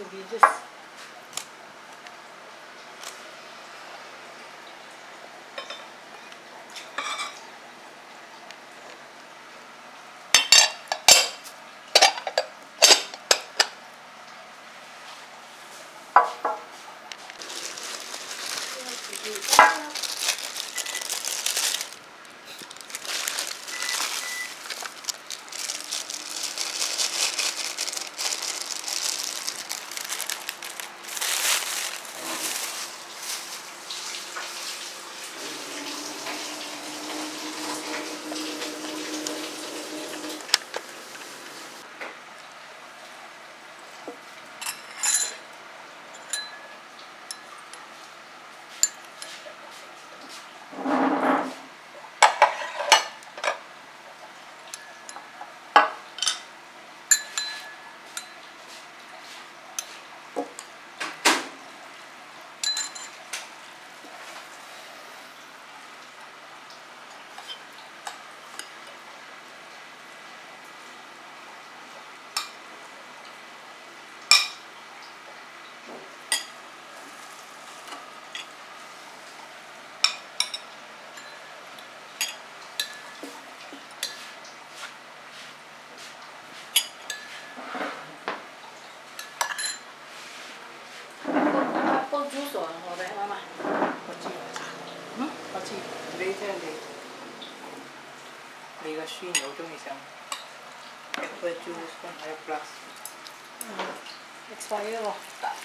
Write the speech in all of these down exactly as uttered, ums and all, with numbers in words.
be just apple juice or what, Mama? 我知嗯？ 我知，你即係你你個孫好中意飲 apple juice 跟住 plus。 嗯 ，expire 喎。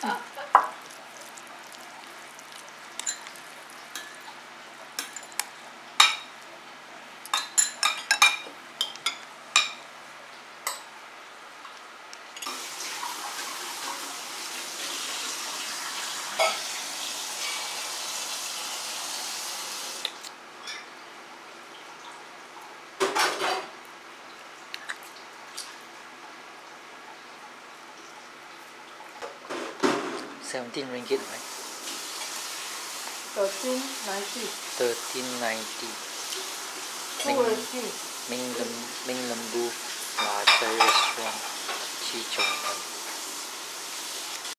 seventeen ringgit, right? thirteen ninety. thirteen ninety. Who is she? Ming Lim Ming Limbu Thai restaurant, Chi Chong Tan.